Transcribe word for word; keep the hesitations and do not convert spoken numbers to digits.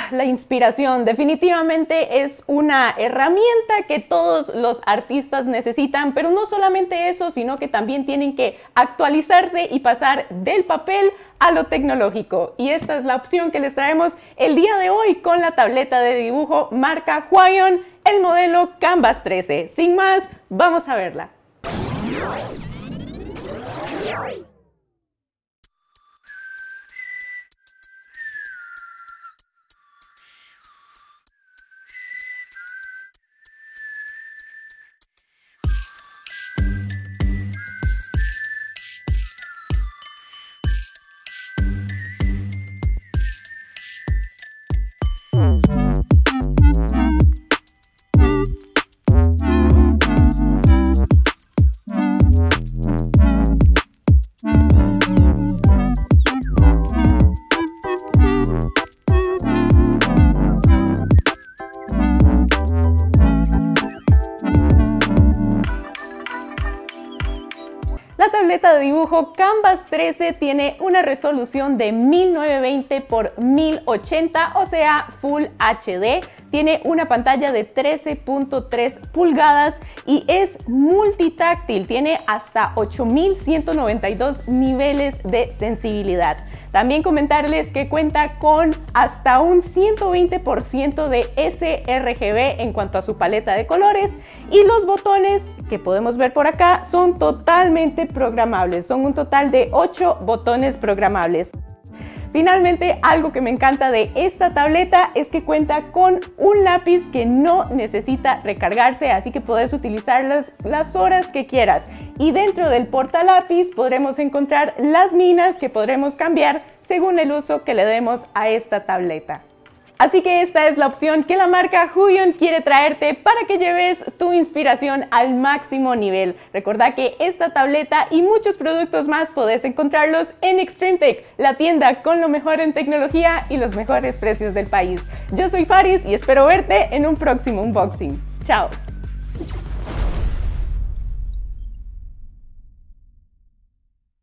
la inspiración definitivamente es una herramienta que todos los artistas necesitan, pero no solamente eso, sino que también tienen que actualizarse y pasar del papel a lo tecnológico. Y esta es la opción que les traemos el día de hoy con la tableta de dibujo marca Huion, el modelo Canvas trece. Sin más, vamos a verla. La tableta de dibujo Canvas trece tiene una resolución de mil novecientos veinte por mil ochenta, o sea, Full H D. Tiene una pantalla de trece punto tres pulgadas y es multitáctil. Tiene hasta ocho mil ciento noventa y dos niveles de sensibilidad. También comentarles que cuenta con hasta un ciento veinte por ciento de S R G B en cuanto a su paleta de colores, y los botones que podemos ver por acá son totalmente programables. Son un total de ocho botones programables. Finalmente, algo que me encanta de esta tableta es que cuenta con un lápiz que no necesita recargarse, así que puedes utilizarlas las horas que quieras. Y dentro del portalápiz podremos encontrar las minas que podremos cambiar según el uso que le demos a esta tableta. Así que esta es la opción que la marca Huion quiere traerte para que lleves tu inspiración al máximo nivel. Recuerda que esta tableta y muchos productos más podés encontrarlos en Extreme Tech, la tienda con lo mejor en tecnología y los mejores precios del país. Yo soy Faris y espero verte en un próximo unboxing. ¡Chao!